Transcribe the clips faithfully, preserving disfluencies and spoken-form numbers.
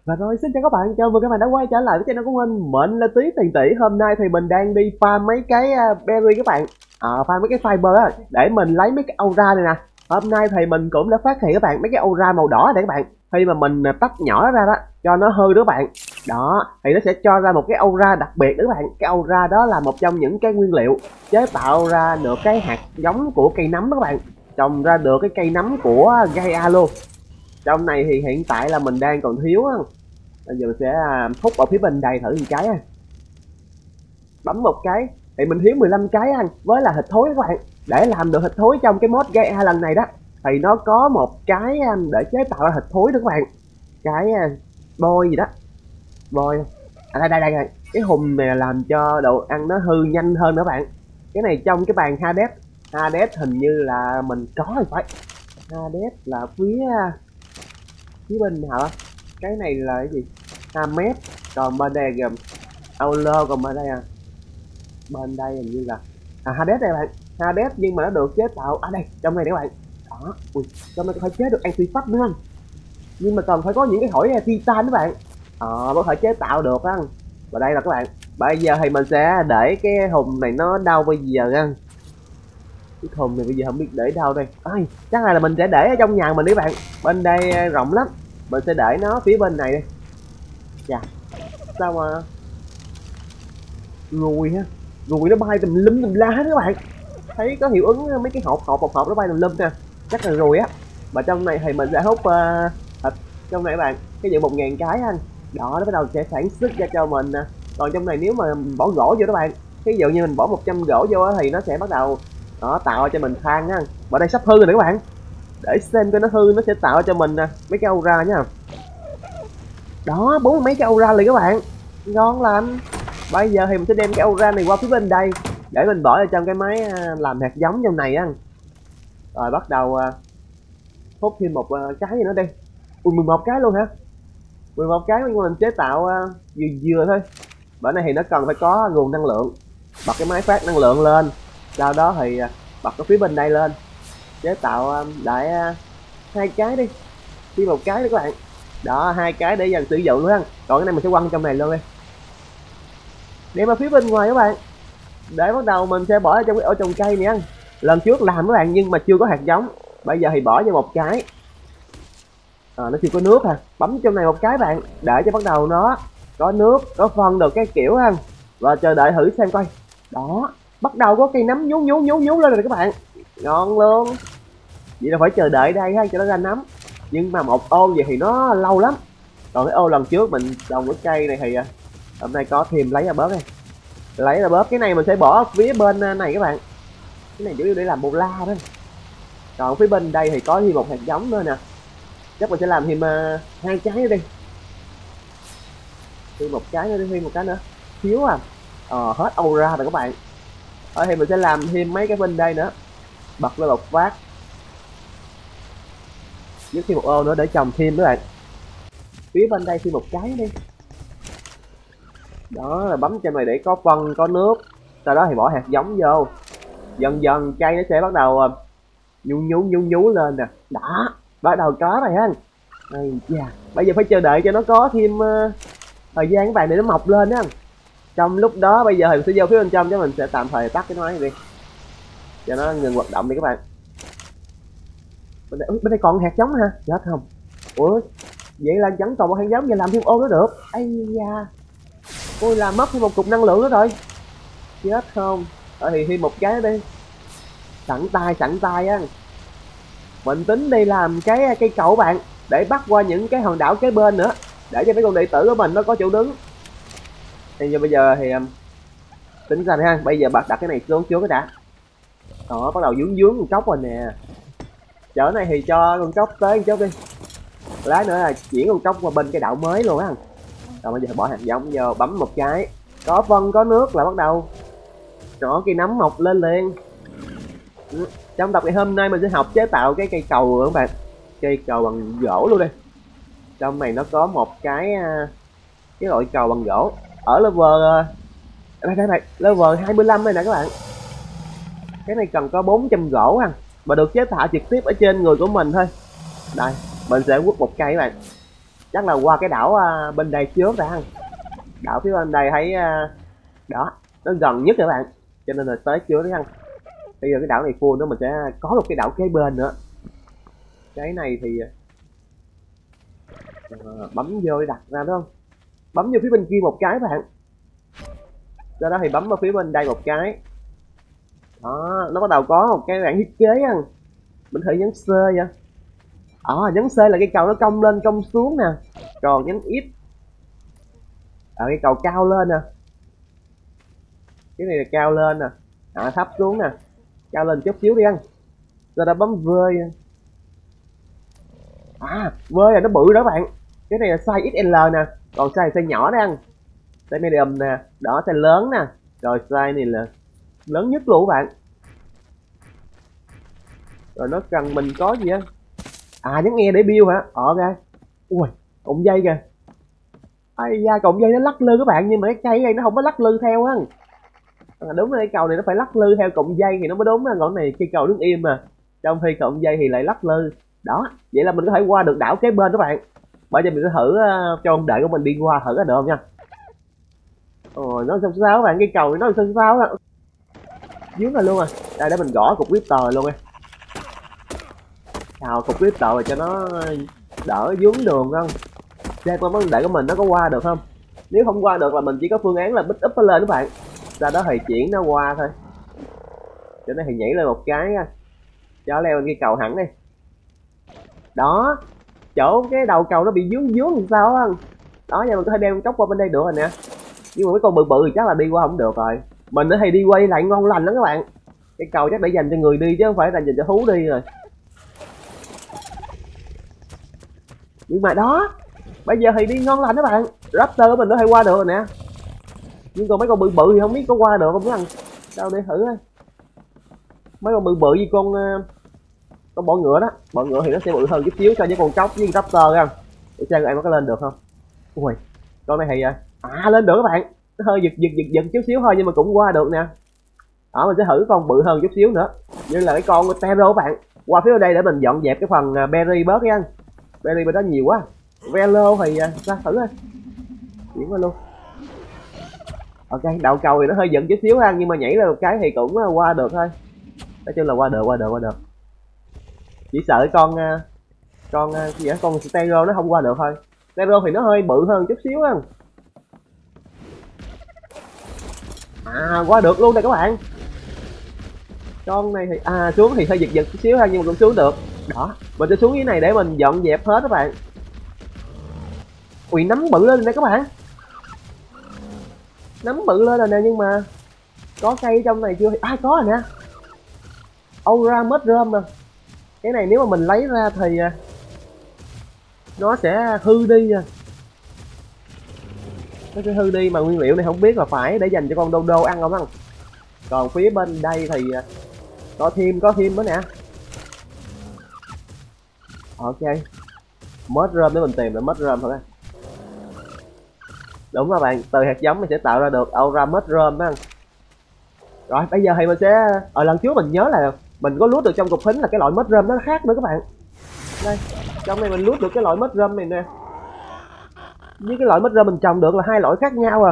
Và rồi, xin chào các bạn, chào mừng các bạn đã quay trở lại với channel của mình. Mình là Tí Tiền Tỷ. Hôm nay thì mình đang đi farm mấy cái uh, berry các bạn. À, farm mấy cái fiber á, để mình lấy mấy cái aura này nè. Hôm nay thì mình cũng đã phát hiện các bạn mấy cái aura màu đỏ này các bạn. Khi mà mình tách nhỏ ra đó, cho nó hư đó các bạn. Đó, thì nó sẽ cho ra một cái aura đặc biệt đó các bạn. Cái aura đó là một trong những cái nguyên liệu chế tạo ra được cái hạt giống của cây nấm đó các bạn. Trồng ra được cái cây nấm của Gaia luôn. Trong này thì hiện tại là mình đang còn thiếu á. Bây giờ mình sẽ hút ở phía bên đây thử một cái á. Bấm một cái thì mình thiếu mười lăm cái anh, với là thịt thối các bạn. Để làm được thịt thối trong cái mod Gaia lần này đó thì nó có một cái để chế tạo ra thịt thối đó các bạn. Cái bôi gì đó, bôi à, đây, đây đây đây cái hùm này làm cho đồ ăn nó hư nhanh hơn nữa các bạn. Cái này trong cái bàn Hades. Hades hình như là mình có rồi phải. Hades là phía phía bên nào á? Cái này là cái gì? Hamed, còn bên đây gồm Auler, còn bên đây à, bên đây hình như là à Hades đây bạn. Hades nhưng mà nó được chế tạo ở à, đây trong này các bạn. Đó, ui, trong này có thể chế được anti-pháp nữa anh. Nhưng mà còn phải có những cái thỏi titan các bạn. Ờ, có thể chế tạo được á. Và đây là các bạn. Bây giờ thì mình sẽ để cái hùm này nó đâu bây giờ anh? Cái hùm này bây giờ không biết để đâu đây. Ai, chắc là mình sẽ để ở trong nhà mình đi bạn. Bên đây rộng lắm. Mình sẽ để nó phía bên này đi. Dạ. Sao mà ruồi ha, ruồi nó bay tùm lum tùm la hết các bạn. Thấy có hiệu ứng mấy cái hộp hộp hộp hộp nó bay tùm lum nè, chắc là ruồi á. Và trong này thì mình sẽ hút uh, thịt trong này các bạn, cái dự một ngàn cái anh. Đó, nó bắt đầu sẽ sản xuất ra cho mình nè. Còn trong này nếu mà bỏ gỗ vô các bạn, ví dụ như mình bỏ một trăm gỗ vô thì nó sẽ bắt đầu đó tạo cho mình than á. Ở đây sắp hư rồi nè các bạn, để xem coi nó hư nó sẽ tạo cho mình nè mấy cái aura nhá. Đó, bốn mấy cái aura liền các bạn, ngon lành. Bây giờ thì mình sẽ đem cái aura này qua phía bên đây để mình bỏ vào trong cái máy làm hạt giống trong này á. Rồi bắt đầu hút thêm một cái gì nữa đi. Ui, mười một cái luôn hả? mười một cái nhưng mà mình chế tạo vừa vừa thôi. Bữa nay thì nó cần phải có nguồn năng lượng. Bật cái máy phát năng lượng lên, sau đó thì bật cái phía bên đây lên, chế tạo lại hai cái đi, thêm một cái đi các bạn. Đó, hai cái để dành sử dụng luôn ha. Còn cái này mình sẽ quăng trong này luôn đi, đem vào phía bên ngoài các bạn, để bắt đầu mình sẽ bỏ trong cái ổ trồng cây này ăn. Lần trước làm các bạn nhưng mà chưa có hạt giống, bây giờ thì bỏ vô một cái. À, nó chưa có nước ha, bấm trong này một cái bạn, để cho bắt đầu nó có nước, có phân được cái kiểu ăn. Và chờ đợi thử xem coi. Đó, bắt đầu có cây nấm nhú nhú nhú nhú lên rồi các bạn, ngon luôn. Vậy là phải chờ đợi đây ha cho nó ra nấm, nhưng mà một ô vậy thì nó lâu lắm. Còn cái ô lần trước mình trồng cái cây này thì hôm nay có thêm lấy ra bớt đây, lấy ra bớt. Cái này mình sẽ bỏ phía bên này các bạn, cái này chủ yếu để làm bồ la đó. Còn phía bên đây thì có thêm một hạt giống nữa nè, chắc mình sẽ làm thêm uh, hai trái nữa đi, thêm một cái nữa đi, thêm một cái nữa thiếu à. Ờ, hết aura rồi các bạn. Ở thì mình sẽ làm thêm mấy cái bên đây nữa, bật lên một phát, với thêm một ô nữa để trồng thêm các bạn. Phía bên đây thêm một cái đi. Đó, là bấm trên này để có phân có nước, sau đó thì bỏ hạt giống vô. Dần dần cây nó sẽ bắt đầu nhú nhú nhú nhú lên nè. Đã bắt đầu có rồi ha. Đây, yeah. Bây giờ phải chờ đợi cho nó có thêm uh, thời gian các bạn để nó mọc lên á. Trong lúc đó bây giờ thì mình sẽ vô phía bên trong, chứ mình sẽ tạm thời tắt cái máy này đi cho nó ngừng hoạt động đi các bạn. Bên đây, bên đây còn hạt giống ha, chết không? Ủa, vậy là vẫn còn một hạt giống, giờ làm thêm ô nữa được. Ây da, ôi làm mất thêm một cục năng lượng nữa rồi, chết không? Ở thì thêm một cái đi, sẵn tay sẵn tay á. Mình tính đi làm cái cây cầu bạn, để bắt qua những cái hòn đảo kế bên nữa, để cho mấy con đệ tử của mình nó có chỗ đứng. Thì giờ bây giờ thì um, tính ra ha, bây giờ bật đặt cái này xuống trước cái đã. Đó, bắt đầu dướng dướng con cốc rồi nè. Chỗ này thì cho con cốc tới một chút đi, lát nữa là chuyển con cốc qua bên cái đảo mới luôn á. Rồi bây giờ bỏ hạt giống vô, bấm một cái, có phân có nước là bắt đầu có cây nấm mọc lên liền. Ừ. Trong tập ngày hôm nay mình sẽ học chế tạo cái cây cầu các bạn, cây cầu bằng gỗ luôn đi. Trong này nó có một cái cái loại cầu bằng gỗ ở level đây đây này, level hai mươi lăm này nè các bạn. Cái này cần có bốn trăm gỗ ha, và được chế tạo trực tiếp ở trên người của mình thôi. Đây, mình sẽ quất một cây các bạn. chắc là qua cái đảo à, bên đây trước đã. Đảo phía bên đây thấy à, đó nó gần nhất các bạn, cho nên là tới trước đấy ăn. Bây giờ cái đảo này full nữa, mình sẽ có một cái đảo kế bên nữa. Cái này thì à, bấm vô để đặt ra đúng không, bấm vô phía bên kia một cái bạn, sau đó thì bấm vào phía bên đây một cái đó, nó bắt đầu có một cái bảng thiết kế ăn. Mình thử nhấn C vậy. Ờ à, nhấn C là cái cầu nó cong lên cong xuống nè, còn nhấn X ở à, cái cầu cao lên nè, cái này là cao lên nè, à thấp xuống nè, cao lên chút xíu đi ăn. Rồi đã bấm V. À V là nó bự đó bạn, cái này là size ích lờ nè, còn size size nhỏ đó ăn, size medium nè, đó size lớn nè, rồi size này là lớn nhất luôn các bạn. Rồi nó cần mình có gì á, à nhấn nghe để build hả, ờ ra, ui cọng dây kìa, ai da cọng dây nó lắc lư các bạn, nhưng mà cái cây này nó không có lắc lư theo á. À, đúng rồi, cái cầu này nó phải lắc lư theo cọng dây thì nó mới đúng á, còn này cây cầu đứng im mà, trong khi cọng dây thì lại lắc lư đó. Vậy là mình có thể qua được đảo kế bên các bạn. Bây giờ mình sẽ thử uh, cho ông đợi của mình đi qua thử cái được không nha. Ồ nó sao sao các bạn, cái cầu này nó sao sao á, dướng rồi luôn à. Đây để mình gõ cục tờ luôn đi, xào cục tờ rồi cho nó đỡ vướng đường không. Xem con vấn đề của mình nó có qua được không, nếu không qua được là mình chỉ có phương án là bích up nó lên các bạn, sau đó thì chuyển nó qua thôi. Cho nên thì nhảy lên một cái nha, cho leo lên cái cầu hẳn đi đó, chỗ cái đầu cầu nó bị dướng dướng làm sao á đó. Giờ mình có thể đem cốc qua bên đây được rồi nè, nhưng mà mấy con bự bự thì chắc là đi qua không được rồi. Mình nó thì đi quay lại ngon lành lắm các bạn, cái cầu chắc để dành cho người đi chứ không phải là dành cho thú đi rồi. Nhưng mà đó bây giờ thì đi ngon lành các bạn, Raptor của mình nó hay qua được rồi nè, nhưng còn mấy con bự bự thì không biết có qua được không ăn. Đâu để thử thôi, mấy con bự bự với con con bọ ngựa đó, bọ ngựa thì nó sẽ bự hơn chút xíu so với con cóc với Raptor không, để xem em có lên được không. Ui con này thì à lên được các bạn, nó hơi giật giật giật giật chút xíu thôi nhưng mà cũng qua được nè. Đó mình sẽ thử con bự hơn chút xíu nữa, như là cái con Tero các bạn, qua phía đây để mình dọn dẹp cái phần berry bớt nha. Berry bên đó nhiều quá. Velo thì ra thử thôi, chuyển qua luôn. Ok đậu cầu thì nó hơi giận chút xíu ha, nhưng mà nhảy lên một cái thì cũng qua được thôi, nói chung là qua được qua được qua được. Chỉ sợ con con gì vậy, con Stero nó không qua được thôi. Stero thì nó hơi bự hơn chút xíu á. À qua được luôn đây các bạn. Con này thì à xuống thì hơi giật giật chút xíu ha, nhưng mà cũng xuống được. Đó, mình sẽ xuống dưới này để mình dọn dẹp hết các bạn. Ui nấm bự lên đây các bạn. Nấm bự lên rồi nè, nhưng mà có cây trong này chưa? À có rồi nè. Aura mushroom nè. Cái này nếu mà mình lấy ra thì nó sẽ hư đi à. Nó sẽ hư đi, mà nguyên liệu này không biết là phải để dành cho con đô đô ăn không ăn. Còn phía bên đây thì có thêm có thêm nữa nè. Ok. Mushroom để mình tìm lại mushroom thôi. Đúng các bạn, từ hạt giống mình sẽ tạo ra được Aura mushroom đó. Rồi bây giờ thì mình sẽ ở lần trước mình nhớ là mình có lút được trong cục thính là cái loại mushroom nó khác nữa các bạn. Đây, trong này mình lút được cái loại mushroom này nè. Với cái loại mushroom mình trồng được là hai loại khác nhau à.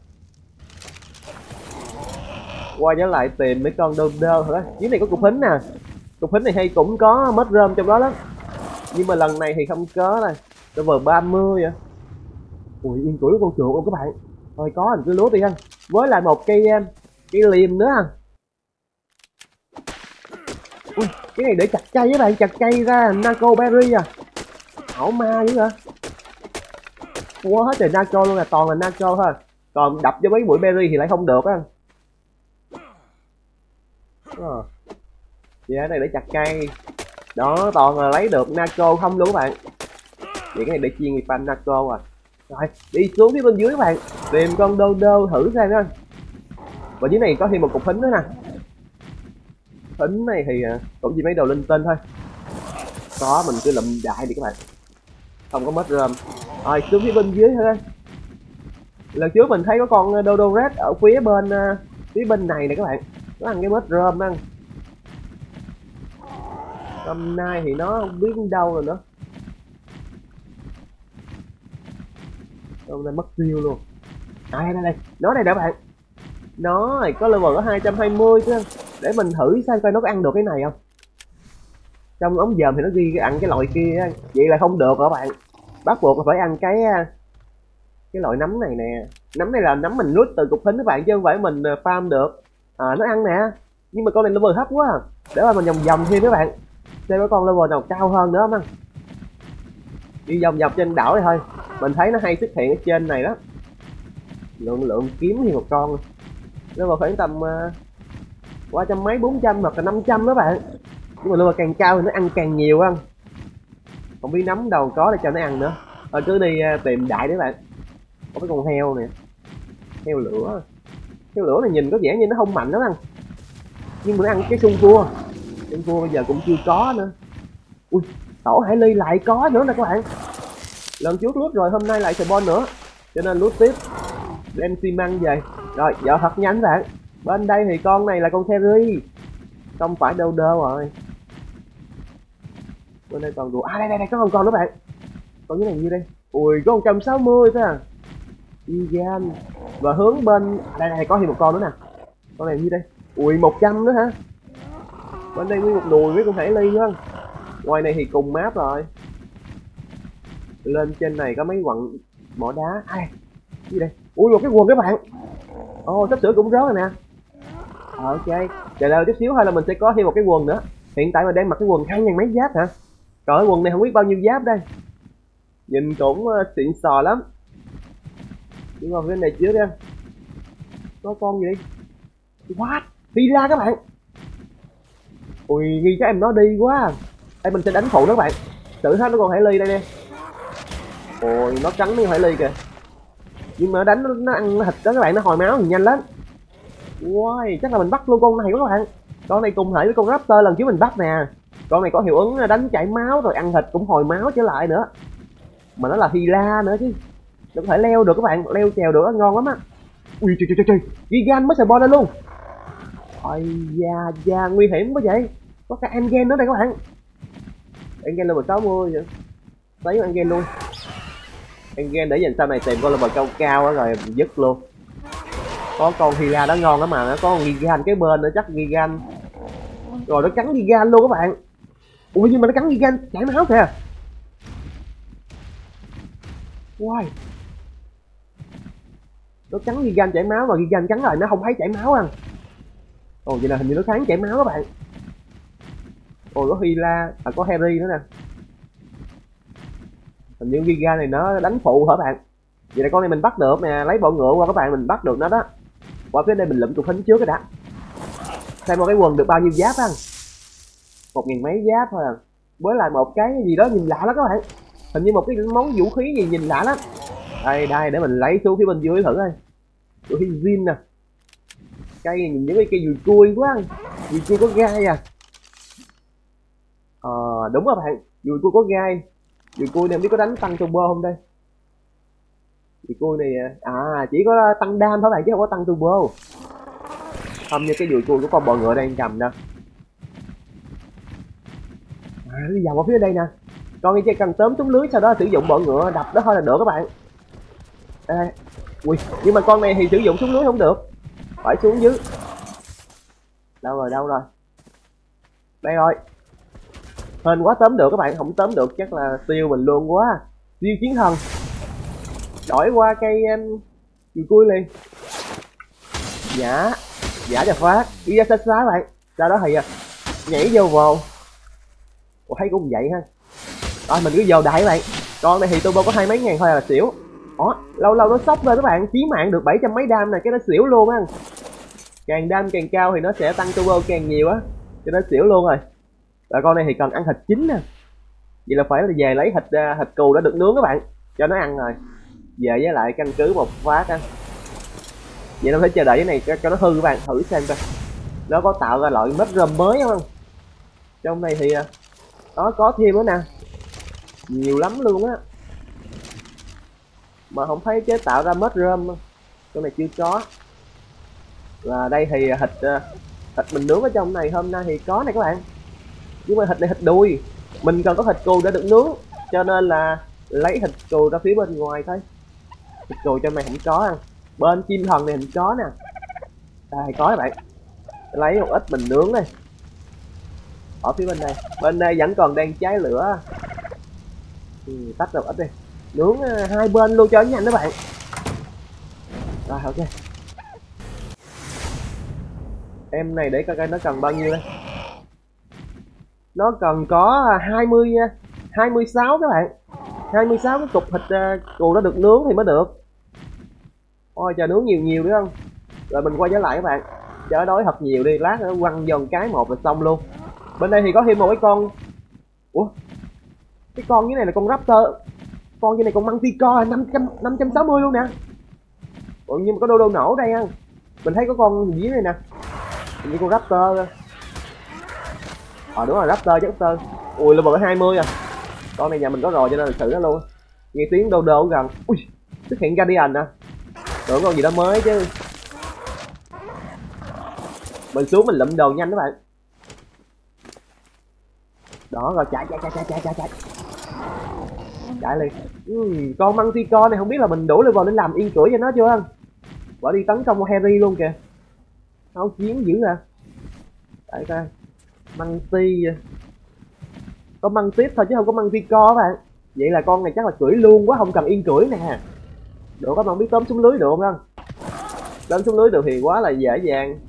Quay trở lại tìm mấy con đơm đơ thôi. Dưới này có cục thính nè. Cục thính này hay cũng có mushroom trong đó lắm. Nhưng mà lần này thì không có này. Level ba mươi vậy. Ui yên tuổi con chuột luôn các bạn. Thôi có mình cứ lút đi anh. Với lại một cây cây liềm nữa. Ui cái này để chặt cây với bạn, chặt cây ra Naco Berry à. Ảo ma dữ hả? Mua hết rồi Naco luôn, là toàn là Naco thôi. Còn đập cho mấy bụi berry thì lại không được á. Ờ. Vậy cái này để chặt cây. Đó toàn là lấy được Naco không luôn các bạn. Vậy cái này để chiên pan Naco à. Rồi đi xuống phía bên dưới các bạn, tìm con đô đô thử xem nha. Và dưới này có thêm một cục thính nữa nè. Thính này thì cũng chỉ mấy đồ linh tinh thôi. Có mình cứ lụm đại đi các bạn. Không có mushroom. Rồi xuống phía bên dưới thôi. Lần trước mình thấy có con đô đô red ở phía bên phía bên này nè các bạn. Nó ăn cái mushroom ăn. Hôm nay thì nó không biết đâu rồi nữa. Hôm nay mất tiêu luôn. À đây đây đây, nó đây đã bạn. Nó có level có hai trăm hai mươi chứ. Để mình thử xem coi nó có ăn được cái này không. Trong ống dòm thì nó ghi cái ăn cái loại kia, vậy là không được các bạn. Bắt buộc là phải ăn cái cái loại nấm này nè. Nấm này là nấm mình nuốt từ cục thính các bạn, chứ không phải mình farm được. À nó ăn nè. Nhưng mà con này level thấp quá. Để mà mình vòng vòng thêm các bạn. Xem có con level nào cao hơn nữa không. Đi vòng vòng trên đảo này thôi. Mình thấy nó hay xuất hiện ở trên này đó. Lượng lượng kiếm thì một con. Level khoảng tầm uh, qua trăm mấy bốn trăm hoặc là năm trăm đó bạn. Nhưng mà level càng cao thì nó ăn càng nhiều ăn. Không biết nấm đâu có để cho nó ăn nữa. Thôi cứ đi uh, tìm đại đấy bạn. Có cái con heo nè. Heo lửa. Heo lửa này nhìn có vẻ như nó không mạnh lắm ăn. Nhưng mà nó ăn cái xung cua. Xung cua bây giờ cũng chưa có nữa. Ui, tổ hải ly lại có nữa nè các bạn. Lần trước lút rồi, hôm nay lại spawn nữa. Cho nên lút tiếp. Đem xi măng về. Rồi, giờ thật nhanh bạn. Bên đây thì con này là con Terry. Không phải đơ đơ rồi. Bên đây còn rùa. À đây đây đây có con con nữa bạn. Con cái này như đây. Ui có một trăm sáu mươi thế à. Gigan. Và hướng bên à, đây này có thêm một con nữa nè. Con này như đây. Ui một trăm nữa hả. Bên đây nguyên một đùi với con hải ly nữa. Ngoài này thì cùng map rồi. Lên trên này có mấy quặng mỏ đá. Ai gì đây. Ui một cái quần các bạn. Ồ oh, sắp sửa cũng rớt rồi nè. Ok chờ đợi chút xíu hay là mình sẽ có thêm một cái quần nữa. Hiện tại mình đang mặc cái quần hai ngàn mấy giáp hả. Trời ơi quần này không biết bao nhiêu giáp đây. Nhìn cũng uh, xịn sò lắm. Nhưng mà bên này trước đi. Có con gì đi. What? Đi ra các bạn. Ui nghi cái em nó đi quá. Đây mình sẽ đánh phụ nó các bạn. Tự hết nó còn hải ly đây nè. Ôi nó cắn cái hải ly kìa. Nhưng mà nó đánh nó, nó ăn thịt đó các bạn, nó hồi máu thì nhanh lắm. Wow, chắc là mình bắt luôn con này quá các bạn. Con này cùng thể với con Raptor lần trước mình bắt nè. Con này có hiệu ứng đánh chảy máu rồi ăn thịt cũng hồi máu trở lại nữa. Mà nó là Hila nữa chứ. Nó có thể leo được các bạn, leo trèo được, ngon lắm á. Ui trời trời trời, Gigan mới spawn lên luôn. Ôi da da nguy hiểm quá vậy. Có cả Angen nữa đây các bạn. Angen level sáu mươi vậy. Lấy Angen luôn. Angen để dành sau này tìm con level cao cao rồi dứt luôn. Có con Hila đó ngon lắm mà, nó có con Gigan cái bên nữa chắc Gigan. Rồi nó cắn Gigan luôn các bạn. Ui nhưng mà nó cắn Gigan chảy máu kìa. Wow. Nó cắn Gigan chảy máu mà Gigan cắn rồi nó không thấy chảy máu ăn. Ồ vậy là hình như nó kháng chảy máu các bạn. Ồ có Hila, à có Harry nữa nè. Hình như Gigan này nó đánh phụ hả bạn. Vậy là con này mình bắt được nè, lấy bộ ngựa qua các bạn mình bắt được nó đó. Qua phía đây mình lụm cục thính trước cái đã. Xem một cái quần được bao nhiêu giáp ăn. Một ngàn mấy giáp thôi à. Với lại một cái gì đó nhìn lạ lắm các bạn. Hình như một cái món vũ khí gì nhìn lạ lắm. Đây đây để mình lấy xuống phía bên dưới thử coi. Vũ khí zin nè. Cây này nhìn giống cái cây dùi cui quá. Dùi cui có gai à. Ờ đúng rồi bạn. Dùi cui có gai. Dùi cui này không biết có đánh tăng turbo không đây. Dùi cui này à chỉ có tăng đam thôi bạn chứ không có tăng turbo. Không như cái dùi cui của con bò ngựa đang cầm đâu. À nó vòng ở phía đây nè. Con này chỉ cần tóm trúng lưới sau đó sử dụng bọ ngựa đập đó thôi là được các bạn. Đây. Ui nhưng mà con này thì sử dụng xuống lưới không được. Phải xuống dưới. Đâu rồi đâu rồi. Đây rồi. Hên quá tóm được các bạn, không tóm được chắc là tiêu mình luôn quá. Siêu chiến thần. Đổi qua cây um, dùi cui liền. Giả. Giả cho phát. Đi ra xa xa các bạn. Sau đó thì uh, nhảy vô vồ. Ủa thấy cũng vậy ha. Rồi mình cứ vô đại các bạn. Con này thì turbo có hai mấy ngàn thôi là xỉu. Ủa lâu lâu nó sốc lên các bạn. Chí mạng được bảy trăm mấy đam này cái nó xỉu luôn á. Càng đam càng cao thì nó sẽ tăng turbo càng nhiều á. Cho nó xỉu luôn rồi. Và con này thì cần ăn thịt chín nè. Vậy là phải là về lấy thịt uh, thịt cừu đã được nướng các bạn. Cho nó ăn rồi. Về với lại căn cứ một phát á. Vậy nó phải chờ đợi cái này cho, cho nó hư các bạn. Thử xem coi. Nó có tạo ra loại mushroom mới không. Trong này thì đó có thêm nữa nè. Nhiều lắm luôn á. Mà không thấy chế tạo ra mushroom. Trong này chưa có. Và đây thì thịt thịt mình nướng ở trong này hôm nay thì có này các bạn. Nhưng mà thịt này thịt đùi. Mình cần có thịt cừu để được nướng. Cho nên là lấy thịt cừu ra phía bên ngoài thôi. thịt cừu trong này không có ăn. Bên chim thần này không có nè. Đây có các bạn. Lấy một ít mình nướng đây. Ở phía bên đây, bên đây vẫn còn đang cháy lửa. Ừ, tách được ít đi. Nướng uh, hai bên luôn cho nhanh đó bạn. Rồi ok. Em này để coi coi nó cần bao nhiêu đây. Nó cần có hai mươi hai mươi sáu các bạn. hai mươi sáu cái cục thịt uh, cừu nó được nướng thì mới được. Ôi chờ nướng nhiều nhiều nữa không. Rồi mình quay trở lại các bạn. Chờ đói thật nhiều đi, lát nữa quăng dần cái một là xong luôn. Bên đây thì có thêm một cái con. Ủa? Cái con như này là con raptor. Con như này con manticore năm trăm năm trăm sáu mươi luôn nè. Ủa nhưng mà có đô đô nổ đây ăn. Mình thấy có con gì dưới này nè. Hình như con raptor. Ờ đúng rồi raptor chứ raptor. Ui level hai mươi à. Con này nhà mình có rồi cho nên là thử nó luôn. Nghe tiếng đô đô gần. Ui xuất hiện Guardian nè. Tưởng con gì đó mới chứ. Mình xuống mình lụm đồ nhanh các bạn. Đó rồi chạy chạy chạy chạy chạy chạy chạy. Chạy liền. Ừ, con manticore này không biết là mình đủ level để làm yên cưỡi cho nó chưa anh. Bỏ đi tấn công Harry luôn kìa. Áo chiến dữ à. Tại coi. Manti. Có mantis thôi chứ không có manticore các bạn. Vậy là con này chắc là cưỡi luôn quá, không cần yên cưỡi nè. Được các bạn biết tóm xuống lưới được không anh? Tóm xuống lưới được thì quá là dễ dàng.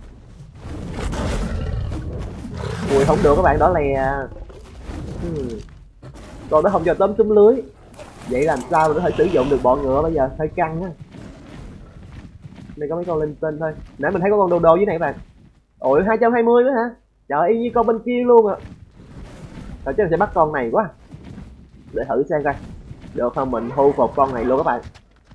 Ui không được các bạn, đó lè. Hmm. Còn nó không cho tóm xuống lưới. Vậy làm sao để có thể sử dụng được bọn ngựa bây giờ, hơi căng á. Đây có mấy con linh tinh thôi. Nãy mình thấy có con đồ đồ dưới này các bạn. Ôi hai trăm hai mươi nữa hả? Trời y như con bên kia luôn à. Rồi chắc là sẽ bắt con này quá. Để thử xem coi. Được không mình thu phục con này luôn các bạn.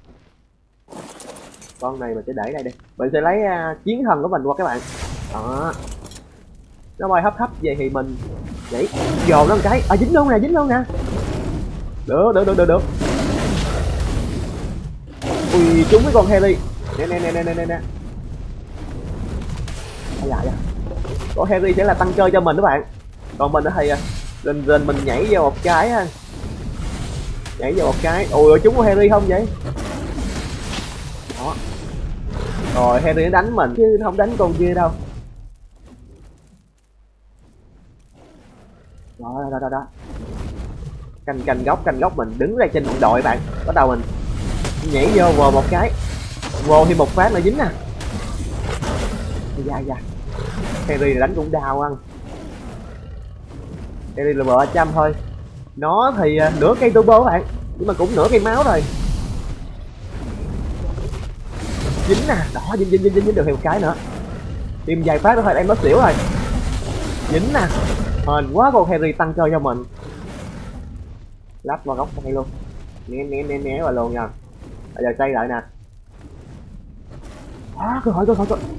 Con này mình sẽ để đây đi. Mình sẽ lấy uh, chiến thần của mình qua các bạn. Đó. Nó bay hấp hấp vậy thì mình nhảy dồn nó một cái. À dính luôn nè, dính luôn nè. Được, được, được, được, được. Ui, trúng với con Harry. Nè, nè, nè, nè, nè, nè. À, dạ, dạ. Con Harry sẽ là tăng cơ cho mình các bạn. Còn mình thì rình rình mình nhảy vô một cái ha. Nhảy vô một cái. Ui, trúng con Harry không vậy? Đó. Rồi, Harry nó đánh mình chứ nó không đánh con kia đâu. Đó, đó, đó, đó. Canh canh góc canh góc mình đứng ra trên bộ đội bạn. Bắt đầu mình nhảy vô vồ một cái. Vô thì một phát là dính nè. Dạ dạ. Harry đánh cũng đau ăn. Harry là ba trăm thôi. Nó thì uh, nửa cây turbo các bạn. Nhưng mà cũng nửa cây máu rồi. Dính nè. Đó dính dính dính dính được thêm một cái nữa. Tìm vài phát nữa thôi em nó xỉu rồi. Dính nè. Hên quá con Harry tăng cơ cho mình. Lắp vào góc đây luôn. Né né né né vào luôn nha. Bây giờ xây lại nè. À, cơ hội cơ hội cơ hội.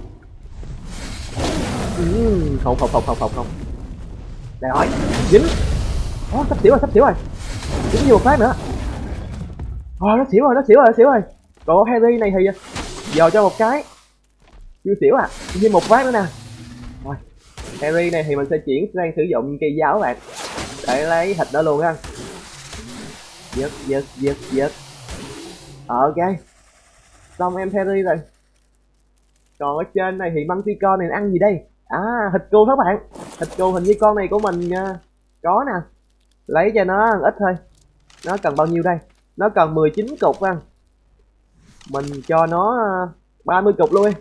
Ừ, không không không không không không. Đây rồi. Dính. Ó sắp xỉu rồi sắp xỉu rồi. Dính nhiều một phát nữa. Ờ nó xỉu rồi nó xỉu rồi nó xỉu rồi. Còn Harry này thì giờ cho một cái. Chưa xỉu à. Thêm một phát nữa nè. Rồi. Harry này thì mình sẽ chuyển sang sử dụng cây giáo các bạn. Để lấy thịt đó luôn ha. Giật giật giật giật. Ok. Xong em Harry rồi. Còn ở trên này thì manticore này ăn gì đây? À thịt cừu các bạn. Thịt cừu hình như con này của mình uh, có nè. Lấy cho nó ăn ít thôi. Nó cần bao nhiêu đây? Nó cần mười chín cục ăn. Mình cho nó uh, ba mươi cục luôn.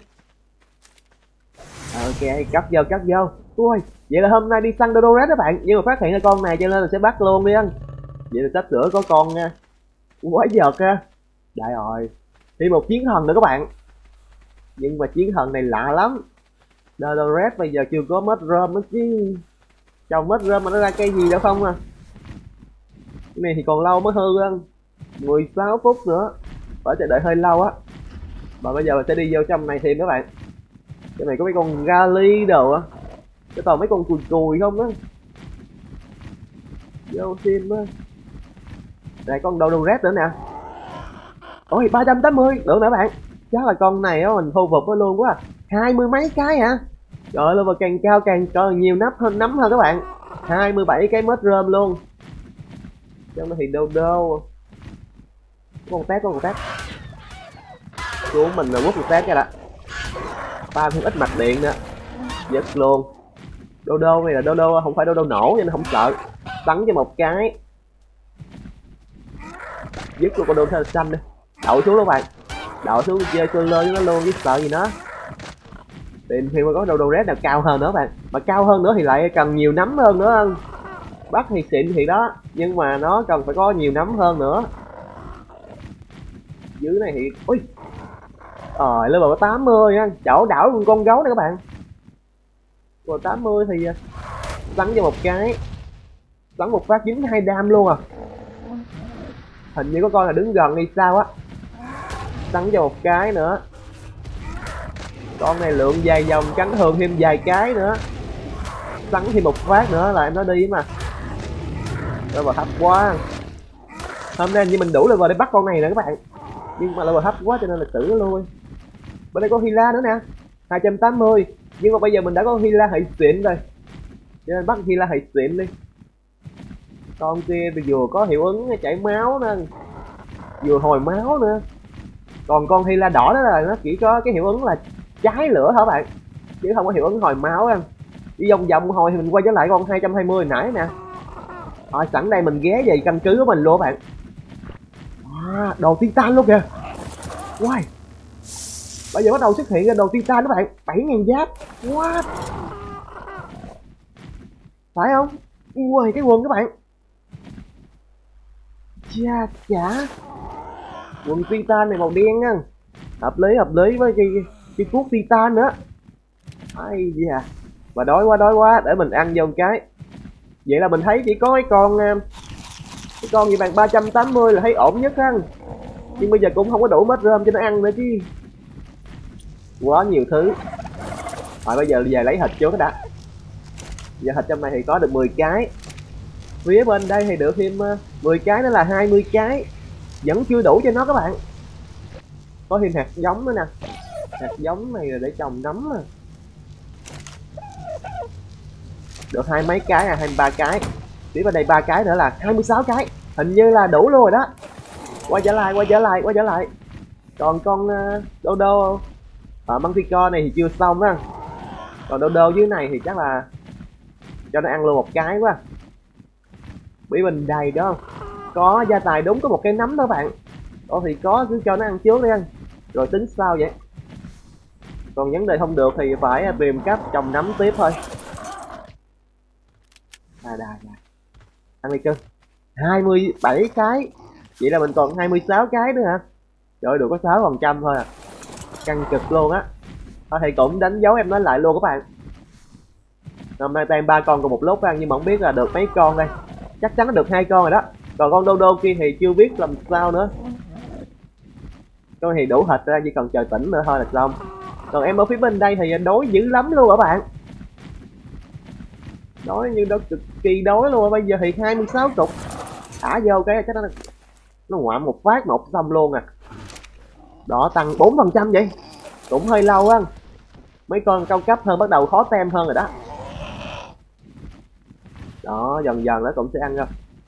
Ok cắt vô cắt vô. Ui vậy là hôm nay đi săn Dodo Red các bạn. Nhưng mà phát hiện ra con này cho nên là sẽ bắt luôn đi anh. Vậy là sắp sửa có con uh, quái vật ha. Đại rồi. Thêm một chiến thần nữa các bạn. Nhưng mà chiến thần này lạ lắm. Dodo Red bây giờ chưa có mất rơm nữa chứ. Trồng mất rơm mà nó ra cây gì đâu không à. Cái này thì còn lâu mới hư anh. mười sáu phút nữa. Phải chờ đợi hơi lâu á. Và bây giờ mình sẽ đi vô trong này thêm các bạn. Cái này có mấy con gali đồ á. Cái toàn mấy con cùi cùi không á. Vô thêm á. Đây con Dodo Red nữa nè. Ôi ba trăm tám mươi được nè bạn. Chắc là con này á mình thu phục nó luôn quá. Hai mươi mấy cái hả? Trời ơi, mà càng cao càng càng nhiều nắp hơn nắm hơn các bạn. hai mươi bảy cái mất rơm luôn. Trong đó thì đô đô. Có con tát, có con tát. xuống mình là quất một phát cái đã. Ba thêm ít mạch điện nữa. Dứt luôn. Đô đô này là đô đô không phải đô đô nổ nên không sợ. Bắn cho một cái. Dứt luôn con đô theo xanh đi. Đậu xuống luôn bạn. Đậu xuống chơi solo với nó luôn chứ sợ gì nó. Tìm thêm có đô đô red nào cao hơn nữa bạn. Mà cao hơn nữa thì lại cần nhiều nắm hơn nữa. Bắt thì xịn thì đó, nhưng mà nó cần phải có nhiều nắm hơn nữa. Dưới này thì ui ờ level có tám mươi nha, chỗ đảo con gấu này các bạn. Level tám mươi thì bắn cho một cái, bắn một phát dính hai đam luôn à. Hình như có con là đứng gần hay sao á. Bắn cho một cái nữa. Con này lượng dài dòng cắn thường thêm vài cái nữa. Bắn thêm một phát nữa là em nó đi mà. Level thấp quá. Hôm nay như mình đủ level để bắt con này nè các bạn. Nhưng mà level thấp quá cho nên là xử nó luôn. Bên đây có Hila nữa nè, hai trăm tám mươi. Nhưng mà bây giờ mình đã có Hila hệ xịn rồi, cho nên bắt Hila hệ xịn đi. Con kia thì vừa có hiệu ứng chảy máu nè, vừa hồi máu nữa. Còn con Hila đỏ đó là nó chỉ có cái hiệu ứng là cháy lửa hả bạn, chứ không có hiệu ứng hồi máu anh. Đi vòng vòng hồi thì mình quay trở lại con hai trăm hai mươi hồi nãy nè. Rồi sẵn đây mình ghé về căn cứ của mình luôn các bạn. À, đồ titan luôn kìa. Wow. Bây giờ bắt đầu xuất hiện ra đồ titan các bạn, bảy ngàn giáp. What? Phải không? Ui cái quần các bạn. Chà chả. Quần titan này màu đen nha. Hợp lý hợp lý với cái cái cuốc titan nữa. Ai da. Và đói quá đói quá, để mình ăn vô một cái. Vậy là mình thấy chỉ có cái con cái con gì bạn ba trăm tám mươi là thấy ổn nhất ăn. Nhưng bây giờ cũng không có đủ mất rơm cho nó ăn nữa chứ. Quá nhiều thứ. Rồi bây giờ về lấy thịt trước đã. Giờ thịt trong này thì có được mười cái. Phía bên đây thì được thêm mười cái, đó là hai mươi cái. Vẫn chưa đủ cho nó các bạn. Có thêm hạt giống nữa nè. Hạt giống này là để trồng nấm à. Được hai mấy cái à, hai mươi ba cái. Phía bên đây ba cái nữa là hai mươi sáu cái. Hình như là đủ luôn rồi đó. Quay trở lại, quay trở lại, quay trở lại. Còn con uh, đô đô ở Manticore này thì chưa xong á. Còn đô đô dưới này thì chắc là cho nó ăn luôn một cái quá. Bị bình đầy đó. Có gia tài đúng có một cái nấm đó bạn. Đó thì có cứ cho nó ăn trước đi anh. Rồi tính sao vậy. Còn vấn đề không được thì phải tìm cách trồng nấm tiếp thôi. À đà đà. Ăn đi cưng. hai mươi bảy cái. Vậy là mình còn hai mươi sáu cái nữa hả? Trời ơi được có sáu phần trăm thôi à. Căng cực luôn á. Thôi thì cũng đánh dấu em nói lại luôn các bạn. Hôm nay tem ba con cùng một lúc ăn, nhưng mà không biết là được mấy con đây. Chắc chắn nó được hai con rồi đó. Còn con đô đô kia thì chưa biết làm sao nữa. Con thì đủ thịt ra, chỉ cần chờ tỉnh nữa thôi là xong. Còn em ở phía bên đây thì đói dữ lắm luôn các bạn. Đói như đó cực kỳ đói luôn. Bây giờ thì hai mươi sáu cục. Thả vô cái chắc nó nó ngoạm một phát một xong luôn à. Đó tăng bốn phần trăm vậy. Cũng hơi lâu á. Mấy con cao cấp hơn bắt đầu khó tem hơn rồi đó. Đó dần dần nó cũng sẽ ăn rồi.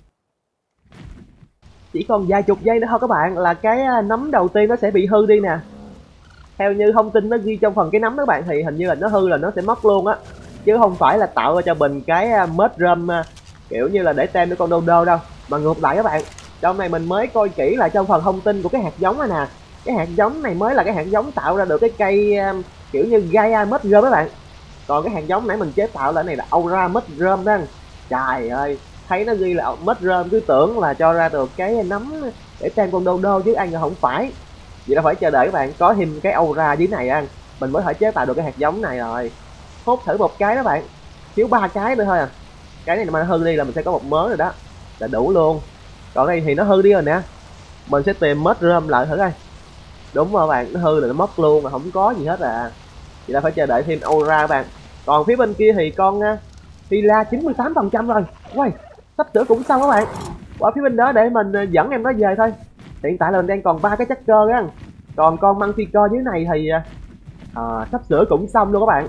Chỉ còn vài chục giây nữa thôi các bạn là cái nấm đầu tiên nó sẽ bị hư đi nè. Theo như thông tin nó ghi trong phần cái nấm đó các bạn thì hình như là nó hư là nó sẽ mất luôn á. Chứ không phải là tạo ra cho mình cái mết rơm kiểu như là để tem cho con đô đô đâu. Mà ngược lại các bạn, trong này mình mới coi kỹ lại trong phần thông tin của cái hạt giống này nè. Cái hạt giống này mới là cái hạt giống tạo ra được cái cây kiểu như Gaia mết rơm các bạn. Còn cái hạt giống nãy mình chế tạo là này là Aura mết rơm đó. Trời ơi, thấy nó ghi là mết rơm cứ tưởng là cho ra được cái nấm để tem con đô đô chứ ăn là không phải. Vậy là phải chờ đợi các bạn có thêm cái Aura dưới này ăn mình mới thể chế tạo được cái hạt giống này rồi. Hút thử một cái đó bạn, thiếu ba cái nữa thôi à. Cái này mà nó hư đi là mình sẽ có một mớ rồi đó, là đủ luôn. Còn đây thì nó hư đi rồi nè, mình sẽ tìm mết rơm lại thử coi. Đúng rồi bạn, nó hư là nó mất luôn mà không có gì hết à. Vậy là phải chờ đợi thêm Aura các bạn. Còn phía bên kia thì con uh, Hila chín mươi tám phần trăm rồi. Quay, sắp sửa cũng xong các bạn. Qua phía bên đó để mình uh, dẫn em nó về thôi. Hiện tại là mình đang còn ba cái chắc cơ á. Còn con Manticore dưới này thì uh, sắp sửa cũng xong luôn các bạn.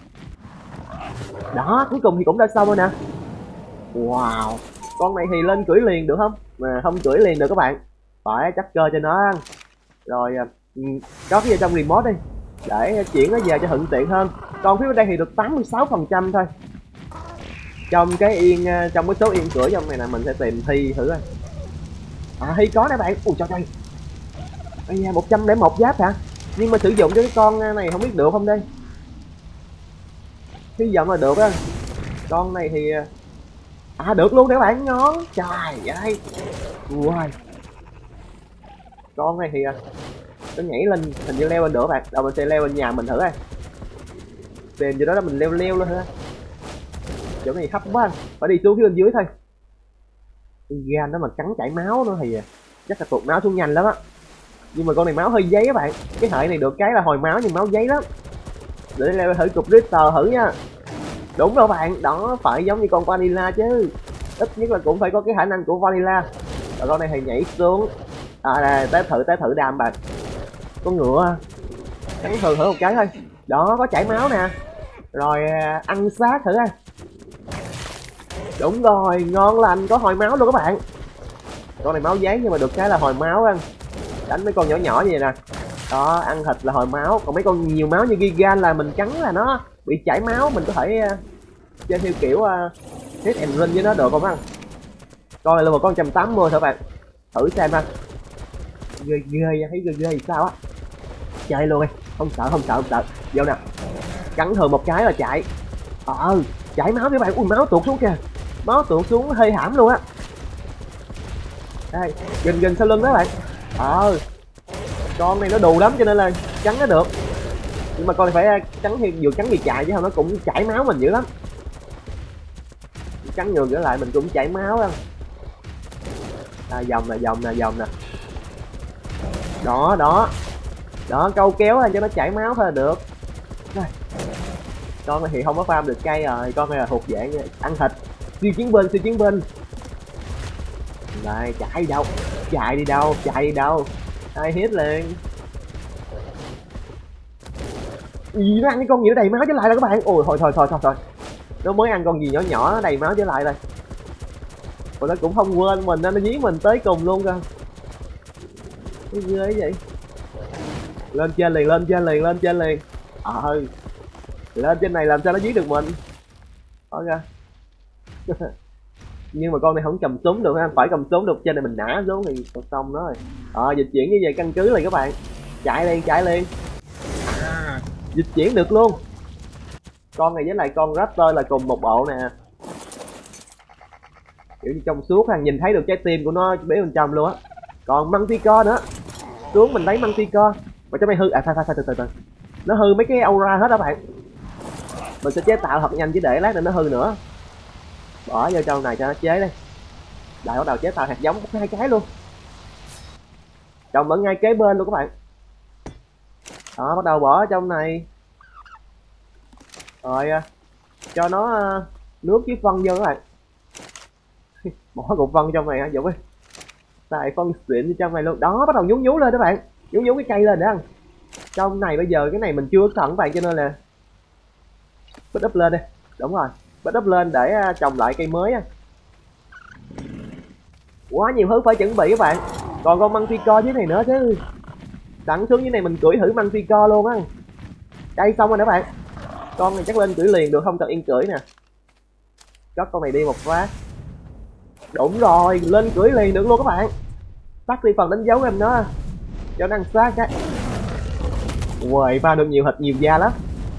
Đó, cuối cùng thì cũng đã xong rồi nè. Wow, con này thì lên cưỡi liền được không? Mà không cưỡi liền được các bạn, phải chắc cơ cho nó. Rồi Ừ, có cái vào trong remote đi để chuyển nó về cho thuận tiện hơn. Còn phía bên đây thì được tám mươi sáu phần trăm thôi. Trong cái yên trong cái số yên cửa trong này là mình sẽ tìm thi thử coi. À thi có nè bạn. Ui trời ơi. Ây da, một trăm lẻ một giáp hả? Nhưng mà sử dụng cho cái con này không biết được không đây. Hy vọng là được á. Con này thì à được luôn các bạn, ngon. Trời ơi. Wow. Con này thì nó nhảy lên, hình như leo lên được bạn. Đầu mình sẽ leo lên nhà mình thử coi. Tìm gì đó là mình leo leo luôn hả? Chỗ này thấp quá anh, phải đi xuống phía bên dưới thôi. Gan nó mà cắn chảy máu nữa thì chắc là tụt máu xuống nhanh lắm á. Nhưng mà con này máu hơi giấy các bạn. Cái hệ này được cái là hồi máu nhưng máu giấy lắm. Để leo thử cục Richter thử nha. Đúng rồi bạn, đó phải giống như con Vanilla chứ. Ít nhất là cũng phải có cái khả năng của Vanilla. Rồi con này thì nhảy xuống. À này, té thử té thử đam bạn. Con ngựa cắn thường thử một cái thôi. Đó có chảy máu nè. Rồi ăn xác thử coi. Đúng rồi, ngon lành, có hồi máu luôn các bạn. Con này máu giấy nhưng mà được cái là hồi máu ăn. Đánh mấy con nhỏ nhỏ như vậy nè. Đó, ăn thịt là hồi máu. Còn mấy con nhiều máu như Gigan là mình cắn là nó bị chảy máu. Mình có thể uh, chơi theo kiểu uh, hit and run với nó được không anh? Con này là một con một trăm tám mươi thôi bạn. Thử xem ha. Ghê ghê, thấy ghê ghê thì sao á. Chạy luôn đi, không sợ không sợ không sợ. Vô nè. Cắn thường một cái là chạy. Ờ, chảy máu các bạn. Ui máu tuột xuống kìa. Máu tuột xuống hơi hãm luôn á. Đây, gần gần sau lưng đó bạn. Ờ. Con này nó đù lắm cho nên là cắn nó được. Nhưng mà con này phải cắn thì vừa cắn vừa chạy chứ không nó cũng chảy máu mình dữ lắm. Cắn ngược trở lại mình cũng chảy máu không. À, vòng nè, vòng nè, vòng nè. Đó, đó. Đó, câu kéo lên cho nó chảy máu thôi là được. Đây. Con này thì không có farm được cây rồi, con này là thuộc dạng ăn thịt. Siêu chiến binh, siêu chiến binh. Đây, chạy đi đâu? Chạy đi đâu? Chạy đi đâu? Ai hit liền. Gì nó ăn cái con gì nó đầy máu trở lại rồi các bạn. Ôi thôi thôi thôi thôi thôi. Nó mới ăn con gì nhỏ nhỏ nó đầy máu trở lại rồi. Rồi nó cũng không quên mình nên nó dí mình tới cùng luôn cơ. Cái ghê vậy. Lên trên liền, lên trên liền, lên trên liền. Ờ. À, lên trên này làm sao nó dí được mình. Có ra. Nhưng mà con này không cầm súng được, anh phải cầm súng được, trên này mình nã xuống thì xong nó rồi. Ờ, dịch chuyển như vậy căn cứ liền các bạn. Chạy liền, chạy liền. À, dịch chuyển được luôn. Con này với lại con Raptor là cùng một bộ nè. Kiểu như trong suốt hàng nhìn thấy được trái tim của nó bé bên trong luôn á. Còn Manticore nữa. Xuống mình lấy Manticore. Mà trong này hư, à sao sao từ từ từ. Nó hư mấy cái aura hết đó bạn. Mình sẽ chế tạo thật nhanh chứ để lát nữa nó hư nữa. Bỏ vô trong này cho nó chế đi. Lại bắt đầu chế tạo hạt giống hai cái luôn. Trồng ở ngay kế bên luôn các bạn. Đó, bắt đầu bỏ trong này. Rồi cho nó nước với phân vô các bạn. Bỏ cục phân trong này hả Dũng ơi. Tại phân xịn trong này luôn. Đó, bắt đầu nhúng nhú lên các bạn. Nhúng nhú cái cây lên để ăn. Trong này bây giờ cái này mình chưa có cần các bạn cho nên là bích up lên đi. Đúng rồi, bích up lên để trồng lại cây mới. Quá nhiều thứ phải chuẩn bị các bạn. Còn con Manticore dưới này nữa chứ. Sẵn xuống dưới này mình cưỡi thử Manticore luôn á. Đây xong rồi các bạn. Con này chắc lên cưỡi liền được, không cần yên cưỡi nè. Cất con này đi một phát. Đúng rồi, lên cưỡi liền được luôn các bạn. Tắt đi phần đánh dấu em nó cho nó ăn xác cái. Uầy, pha được nhiều thịt nhiều da lắm.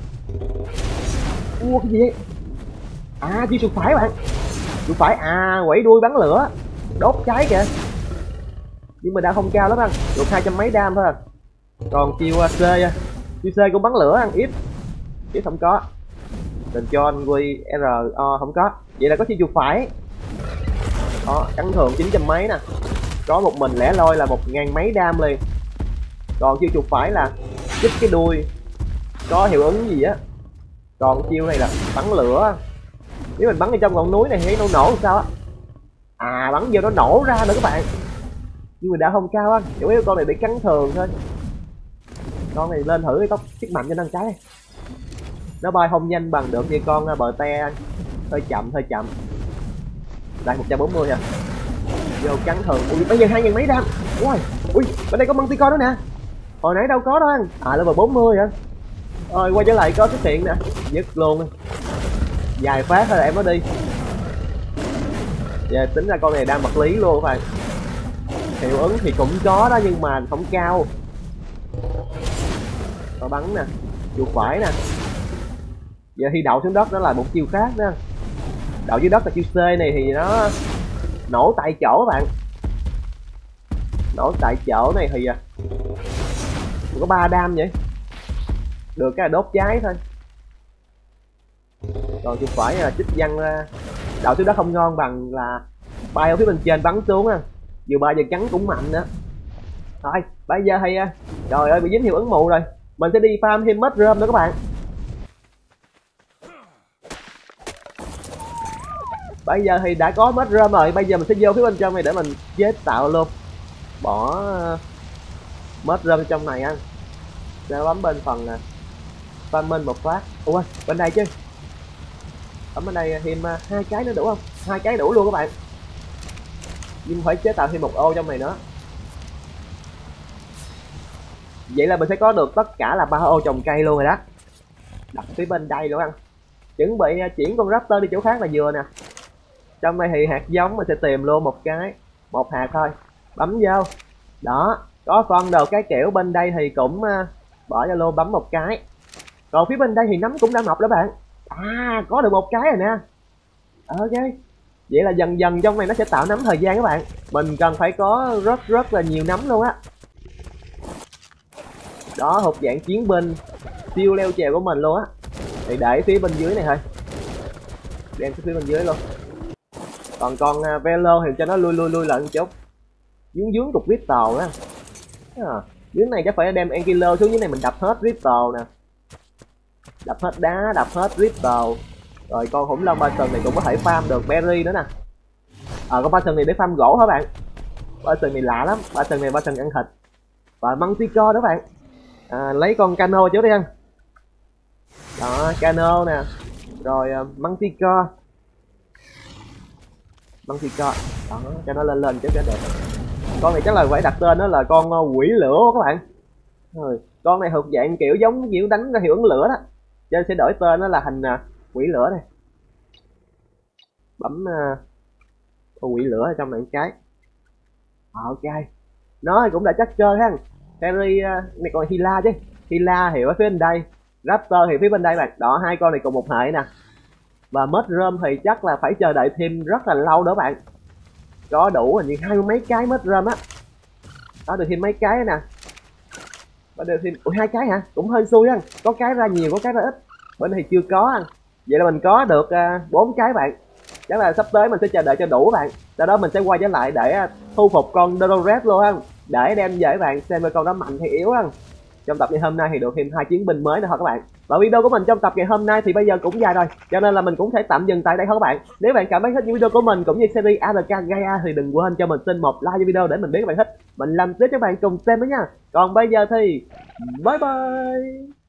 Ua cái gì vậy? À chiêu chuột phải bạn. Chuột phải à, quẩy đuôi bắn lửa. Đốt cháy kìa. Nhưng mà đam không cao lắm anh, được hai trăm mấy đam thôi. Còn chiêu C nha. Chiêu C cũng bắn lửa ăn ít. Ít không có. Tình cho anh quy R O không có. Vậy là có chiêu chuột phải. Đó, cắn thường chín trăm mấy nè. Có một mình lẻ loi là một ngàn mấy đam liền. Còn chiêu chuột phải là chích cái đuôi. Có hiệu ứng gì á. Còn chiêu này là bắn lửa. Nếu mình bắn ở trong ngọn núi này thì nó nổ làm sao á. À bắn vô nó nổ ra nữa các bạn. Nhưng mà đã không cao anh. Chủ yếu con này bị cắn thường thôi. Con này lên thử cái tốc sức mạnh cho nó cái. Nó bay không nhanh bằng được như con bờ te. Hơi chậm, hơi chậm. Đây một trăm bốn mươi nha. Vô cắn thường. Ui bây giờ hai ngàn mấy đam. Ui, ui bên đây có Manticore nữa nè. Hồi nãy đâu có đâu anh. À level bốn mươi hả? Rồi quay trở lại có xuất hiện nè. Dứt luôn. Dài phát thôi là em nó đi. Giờ tính ra con này đang vật lý luôn các bạn. Hiệu ứng thì cũng có đó nhưng mà không cao. Có bắn nè, chuột phải nè. Giờ khi đậu xuống đất đó là một chiêu khác đó. Đậu dưới đất là chiêu C này thì nó nổ tại chỗ các bạn. Nổ tại chỗ này thì có ba đam vậy. Được cái là đốt cháy thôi. Còn chuột phải là chích văng ra. Đậu xuống đất không ngon bằng là bay ở phía bên trên bắn xuống á. Vừa bay vừa trắng cũng mạnh nữa. Thôi bây giờ thì trời ơi bị dính hiệu ứng mù rồi. Mình sẽ đi farm thêm mất rơm nữa các bạn. Bây giờ thì đã có mất rơm rồi. Bây giờ mình sẽ vô phía bên trong này để mình chế tạo luôn. Bỏ mất rơm trong này ăn. Sẽ bấm bên phần farming một phát. Ủa bên đây chứ. Bấm bên đây thêm hai cái nữa đủ không? Hai cái đủ luôn các bạn. Nhưng phải chế tạo thêm một ô trong này nữa. Vậy là mình sẽ có được tất cả là ba ô trồng cây luôn rồi đó. Đặt phía bên đây luôn ăn. Chuẩn bị chuyển con raptor đi chỗ khác là vừa nè. Trong này thì hạt giống mình sẽ tìm luôn một cái. Một hạt thôi. Bấm vô. Đó. Có phân đồ cái kiểu bên đây thì cũng bỏ vô luôn bấm một cái. Còn phía bên đây thì nấm cũng đã mọc đó bạn. À có được một cái rồi nè. Ok. Vậy là dần dần trong này nó sẽ tạo nấm thời gian các bạn. Mình cần phải có rất rất là nhiều nấm luôn á. Đó hộp dạng chiến binh siêu leo trèo của mình luôn á. Thì để phía bên dưới này thôi. Đem phía bên dưới luôn. Còn con uh, velo thì cho nó lui lui lui lại một chút. Dướng dướng cục crystal á. À, dưới này chắc phải đem Ankilo xuống dưới này mình đập hết crystal nè. Đập hết đá, đập hết crystal. Rồi con khủng long ba sừng này cũng có thể farm được berry nữa nè. Ờ à, con ba sừng này để farm gỗ hả bạn? Ba sừng này lạ lắm, ba sừng này ba sừng ăn thịt. Và manticore đó bạn. À, lấy con cano trước đi ăn. Đó, cano nè. Rồi uh, manticore. Manticore. Đó, cho nó lên lên chứ cho đẹp. Con này chắc là phải đặt tên nó là con uh, quỷ lửa các bạn. Rồi, con này thuộc dạng kiểu giống kiểu đánh ra hiệu ứng lửa đó. Cho nên sẽ đổi tên nó là hình uh, quỷ lửa này. Bấm uh, con quỷ lửa ở trong này một cái. À, ok. Nó cũng đã chắc cơ ha. Terry uh, này còn Hila chứ. Hila thì ở phía bên đây. Raptor thì phía bên đây bạn. Đó hai con này cùng một hệ nè. Và mushroom thì chắc là phải chờ đợi thêm rất là lâu đó bạn. Có đủ hình như hai mấy cái mushroom á. Đó được thêm mấy cái nè. Có được thêm ủa hai cái hả? Cũng hơi xui anh. Có cái ra nhiều có cái ra ít. Bên này chưa có anh. Vậy là mình có được bốn uh, cái bạn. Chắc là sắp tới mình sẽ chờ đợi cho đủ bạn. Sau đó mình sẽ quay trở lại để uh, thu phục con Dolores luôn anh. Để đem về các bạn xem coi con đó mạnh hay yếu anh. Trong tập ngày hôm nay thì được thêm hai chiến binh mới nữa thôi các bạn. Và video của mình trong tập ngày hôm nay thì bây giờ cũng dài rồi, cho nên là mình cũng thể tạm dừng tại đây thôi các bạn. Nếu bạn cảm thấy thích những video của mình cũng như series a rờ ca Gaia thì đừng quên cho mình xin một like cho video để mình biết các bạn thích. Mình làm tiếp cho các bạn cùng xem với nha. Còn bây giờ thì bye bye.